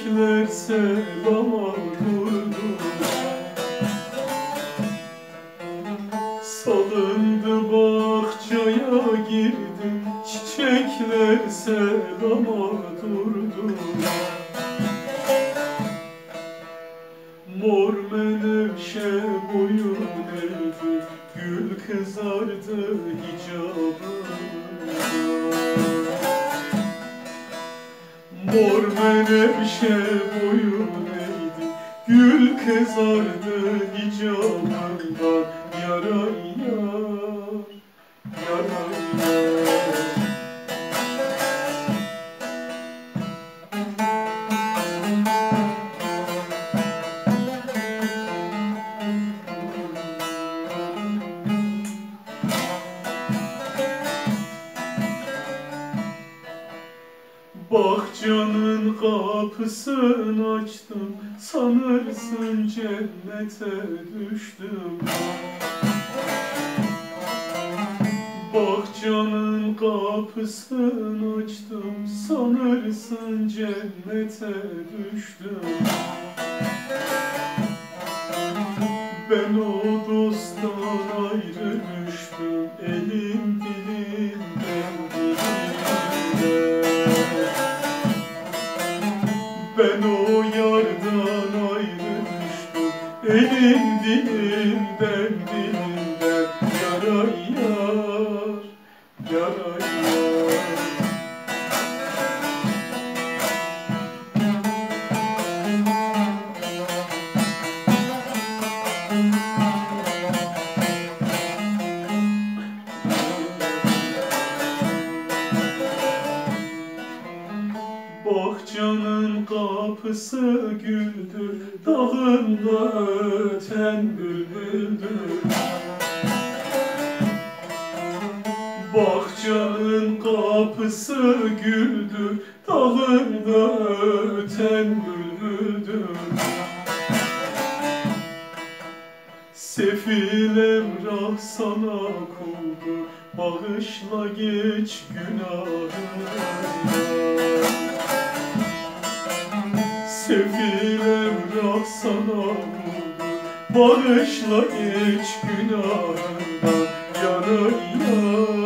çiçekler selama durdu. Salındı bahçaya girdi, çiçekler selama durdu. Mor menevşe boyun eğdi, gül kızardı hicabında. Mor menevşe boyun eğdi, gül kızardı hicabından. Yaray yar, yaray yar. Bahçanın kapısını açtım, sanırsın cennete düştüm. Bahçanın kapısını açtım, sanırsın cennete düştüm. Ben o dosttan ayrı düştüm, elim dilimden dilimden. Ben o yardan ayrı düştüm, elim dilimden dilimden. Yaray yar, yaray yar. Bahçanın kapısı güldür, dalında öten bülbüldür. Bahçanın kapısı güldür, dalında öten bülbüldür. Sefil emrah sana kuldur, bağışla geç günahını. Sefil emrah sana kuldur, bağışla geç günahından. Yaray yar.